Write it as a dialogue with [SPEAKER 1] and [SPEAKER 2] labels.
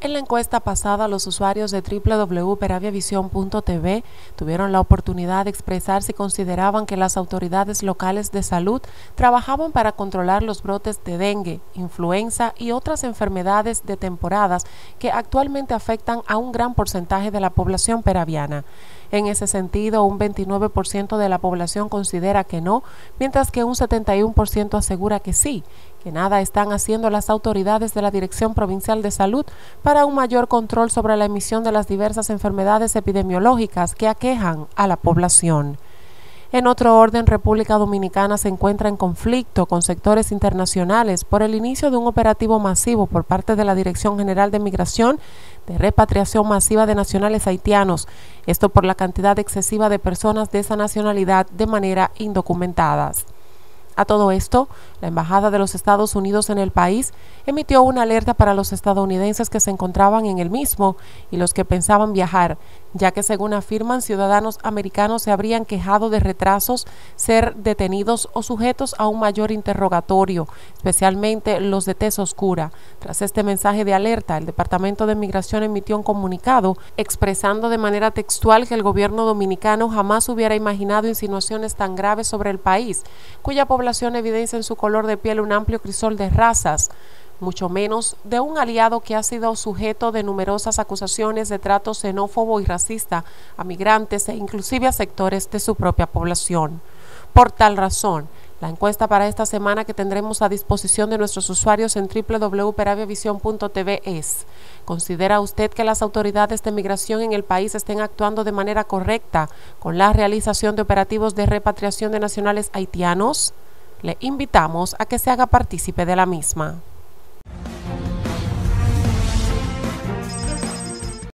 [SPEAKER 1] En la encuesta pasada, los usuarios de www.peraviavision.tv tuvieron la oportunidad de expresar si consideraban que las autoridades locales de salud trabajaban para controlar los brotes de dengue, influenza y otras enfermedades de temporadas que actualmente afectan a un gran porcentaje de la población peraviana. En ese sentido, un 29% de la población considera que no, mientras que un 71% asegura que sí, que nada están haciendo las autoridades de la Dirección Provincial de Salud para un mayor control sobre la emisión de las diversas enfermedades epidemiológicas que aquejan a la población. En otro orden, República Dominicana se encuentra en conflicto con sectores internacionales por el inicio de un operativo masivo por parte de la Dirección General de Migración de repatriación masiva de nacionales haitianos, esto por la cantidad excesiva de personas de esa nacionalidad de manera indocumentadas. A todo esto, la Embajada de los Estados Unidos en el país emitió una alerta para los estadounidenses que se encontraban en el mismo y los que pensaban viajar, ya que según afirman, ciudadanos americanos se habrían quejado de retrasos, ser detenidos o sujetos a un mayor interrogatorio, especialmente los de tez oscura. Tras este mensaje de alerta, el Departamento de Migración emitió un comunicado expresando de manera textual que el gobierno dominicano jamás hubiera imaginado insinuaciones tan graves sobre el país, cuya población evidencia en su color de piel un amplio crisol de razas, mucho menos de un aliado que ha sido sujeto de numerosas acusaciones de trato xenófobo y racista a migrantes e inclusive a sectores de su propia población. Por tal razón, la encuesta para esta semana que tendremos a disposición de nuestros usuarios en www.peraviavision.tv es: ¿considera usted que las autoridades de migración en el país estén actuando de manera correcta con la realización de operativos de repatriación de nacionales haitianos? Le invitamos a que se haga partícipe de la misma.